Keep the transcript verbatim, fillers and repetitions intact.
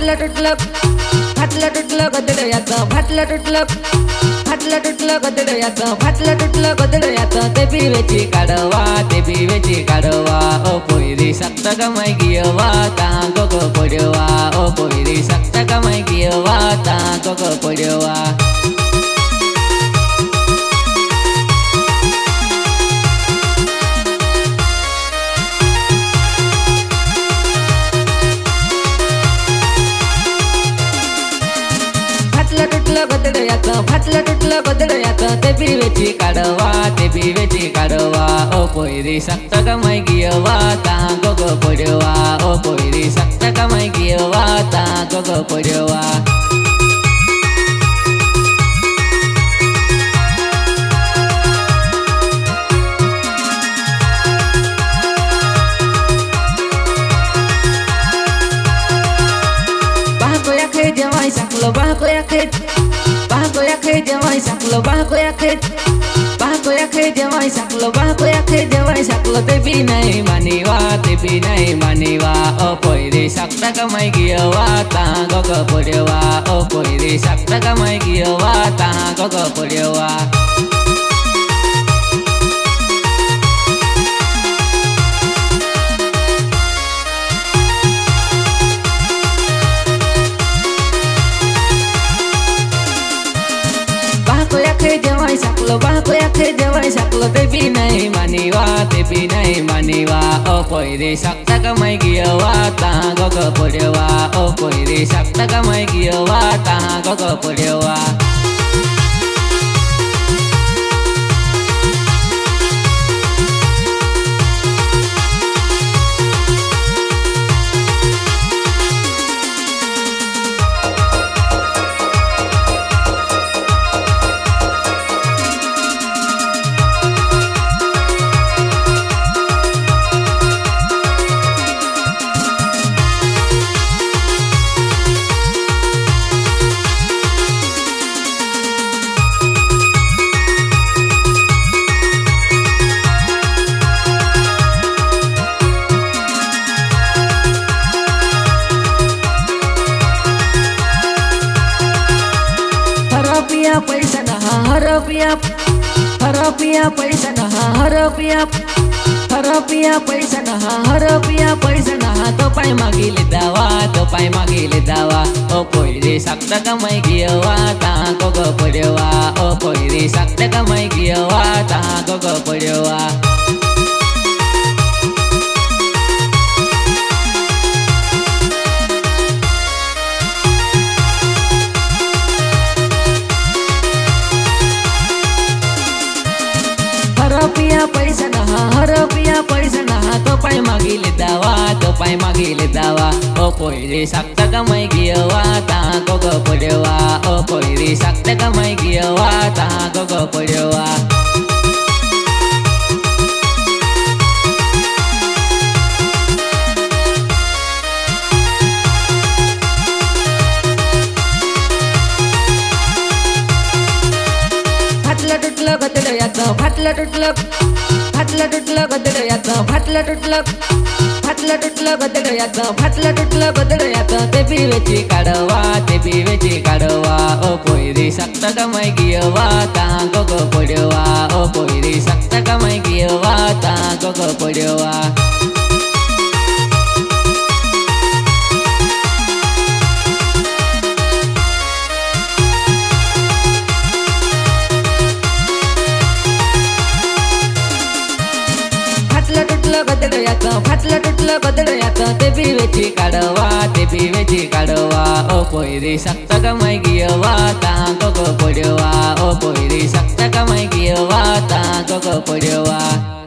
फाटलं तुटलं फाटलं तुटलं गदडयाचं फाटलं तुटलं फाटलं तुटलं गदडयाचं फाटलं तुटलं गदडयाचं ते पिवेची काढवा ते पिवेची काढवा ओ पोयरी सक्त कमाई गियवा तांगो गो पडवा ओ पोयरी सक्त कमाई गियवा तांगो गो पडवा फाटलं तुटलं गदडयाचं फाटलं तुटलं गदडयाचं ते पिवेची काढवा ते पिवेची काढवा ओ पोयरी सक्त कमाई गियवा तांगो गो पडवा ओ पोयरी सक्त कमाई गियवा तांगो गो पडवा जवाई saklo bahko yakhet bahko yakhet jawai saklo bahko yakhet bahko yakhet jawai saklo bahko yakhet jawai saklo te bi nai maniwa te bi nai maniwa o poire sakta kamai giyawa ta go go porewa o poire sakta kamai giyawa ta go go porewa जवाई saklo bahko yakhet jawai saklo te bi nai maniwa te bi nai maniwa o poire sakta kamai giyawa ta go go porewa o poire sakta kamai giyawa ta go go porewa पैसा नहा हरपिया हरपिया पैसा नहा हरपिया हरपिया पैसा नहा हरपिया पैसा नहा तो पाय मागिले दावा तो पाय मागिले दावा ओ पोयरे sakta kamai giyawa ta go go Padwa ओ पोयरे sakta kamai giyawa ta go go Padwa हरपिया पैसा नहा हरपिया पैसा नहा तो पाय मागिले दावा तो पाय मागिले दावा ओ पोयरे sakta kamai giyawa ta go go Padwa ओ पोयरे sakta kamai giyawa ta go go Padwa तुटलं गदडयाचं फाटलं तुटलं फाटलं तुटलं गदडयाचं फाटलं तुटलं फाटलं तुटलं गदडयाचं फाटलं तुटलं गदडयाचं ते पिवेची काढवा ते पिवेची काढवा ओ पोयरी सक्त कमाई गियवा ता गो गो पडवा ओ पोयरी सक्त कमाई गियवा ता गो गो पडवा गदडयाचं फाटलं तुटलं गदडयाचं ते पिवेची काढवा ते पिवेची काढवा ओ पोयरी सक्त कमाई गियवा ता गो गो पडवा ओ पोयरी सक्त कमाई गियवा ता गो गो पडवा।